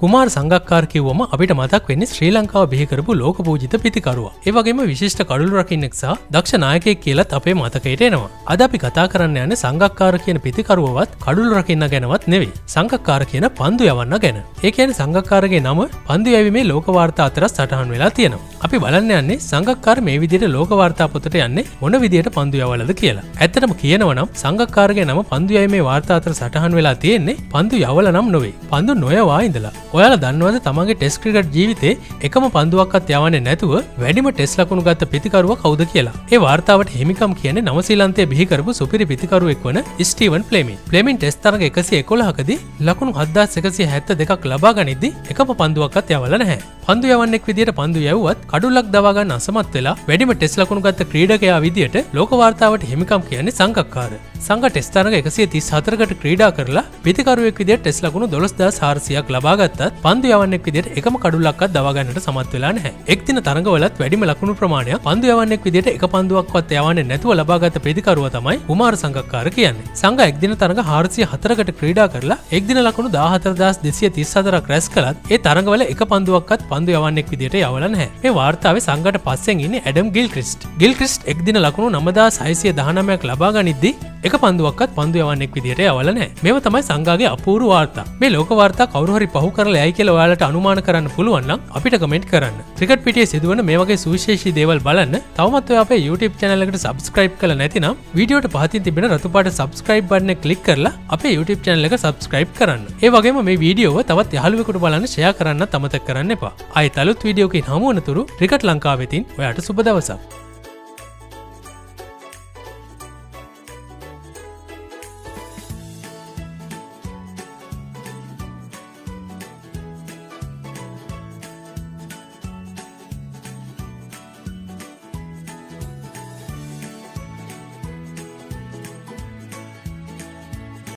කුමාර සංගක්කාර කිව්වම අපිට මතක් වෙන්නේ ශ්‍රී ලංකාව බිහි කරපු ලෝක පූජිත පිතිකරුවා. ඒ වගේම විශිෂ්ට කඩළු රකින්නෙක් සහ දක්ෂ නායකයෙක් කියලාත් අපේ මතකයට එනවා. අද අපි කතා කරන්න යන්නේ සංගක්කාර කියන පිතිකරුවවත් කඩළු රකින්න ගැනවත් නෙවෙයි. සංගක්කාර කියන පන්දු යවන්න ගැන. ඒ කියන්නේ සංගක්කාරගේ නම පන්දු යැවීමේ ලෝක වාර්තා අතර සටහන් වෙලා තියෙනවා. අපි බලන්න යන්නේ සංගක්කාර මේ විදිහට ලෝක වාර්තා පොතට යන්නේ මොන විදිහට පන්දු යවලද කියලා. ඇත්තටම කියනවා නම් සංගක්කාරගේ නම පන්දු යැවීමේ වාර්තා අතර සටහන් වෙලා තියෙන්නේ පන්දු යවල නම් නෙවෙයි. පන්දු නොයවා ඉඳලා. ඔයාලා දන්නවද තමන්ගේ ටෙස්ට් ක්‍රිකට් ජීවිතේ එකම පන්දුවක්වත් යවන්නේ නැතුව වැඩිම ටෙස්ට් ලකුණු ගත්ත පිතිකරුවා කවුද කියලා? ඒ වාර්තාවට හිමිකම් කියන්නේ නවසීලන්තයේ බිහි කරපු සුපිරි පිතිකරුවෙක් වන ස්ටීවන් ෆ්ලෙමින්. ෆ්ලෙමින් ටෙස්ට් තරඟ 111කදී ලකුණු 7172ක් ලබා ගනිද්දී එකම පන්දුවක්වත් යවලා නැහැ. පන්දු යවන්නෙක් විදියට පන්දු යවුවත් කඩුල්ලක් දවා ගන්න අසමත් වෙලා වැඩිම ටෙස්ට් ලකුණු ගත්ත ක්‍රීඩකයා විදියට ලෝක වාර්තාවට හිමිකම් කියන්නේ සංගක්කාර. සංග ටෙස්ට් තරඟ 134කට ක්‍රීඩා කරලා පිතිකරුවෙක් විදියට ටෙස්ට් ලකුණු 12400ක් ලබා ගත්තත් පන්දු යවන්නෙක් විදියට එකම කඩුල්ලක්වත් දවා ගන්නට සමත් වෙලා නැහැ. එක් දින තරඟවලත් වැඩිම ලකුණු ප්‍රමාණයක් පන්දු යවන්නෙක් විදියට එක පන්දුවක්වත් යවන්නේ නැතුව ලබාගත් පිතිකරුවා තමයි කුමාර සංගක්කාර කියන්නේ. සංග එක් දින තරඟ 404කට ක්‍රීඩා කරලා එක් දින ලකුණු 14234ක් රැස් කළත් ඒ තරඟවල එක පන්දුවක්වත් පන්දු යවන්නෙක් විදියට යවලා නැහැ. මේ වාර්තාවේ සංගට පස්සෙන් ඉන්නේ ඇඩම් ගිල්ක්‍රිස්ට්. ගිල්ක්‍රිස්ට් එක් දින ලකුණු 9619ක් ලබා ගනිද්දී එක පන්දුවක්වත් පන්දු යවන්නෙක් විදියට යවලා නැහැ. මේව තමයි සංගාගේ අපූර්ව වාර්තා. මේ ලෝක වාර්තා කවුරු හරි පහු කරලා යයි කියලා ඔයාලට අනුමාන කරන්න පුළුවන් නම් අපිට කමෙන්ට් කරන්න. ක්‍රිකට් පිටියේ සිදුවන මේ වගේ සුවිශේෂී දේවල් බලන්න තවමත් ඔයා අපේ YouTube channel එකට subscribe කරලා නැතිනම් වීඩියෝට පහතින් තිබෙන රතු පාට subscribe button එක click කරලා අපේ YouTube channel එක subscribe කරන්න. ඒ වගේම මේ වීඩියෝව තවත් යහළුවෙකුට බලන්න share කරන්නත් අමතක කරන්න එපා. ආයෙත් අලුත් වීඩියෝකින් හමු වනතුරු ක්‍රිකට් ලංකාවෙතින් ඔයාට සුබ දවසක්.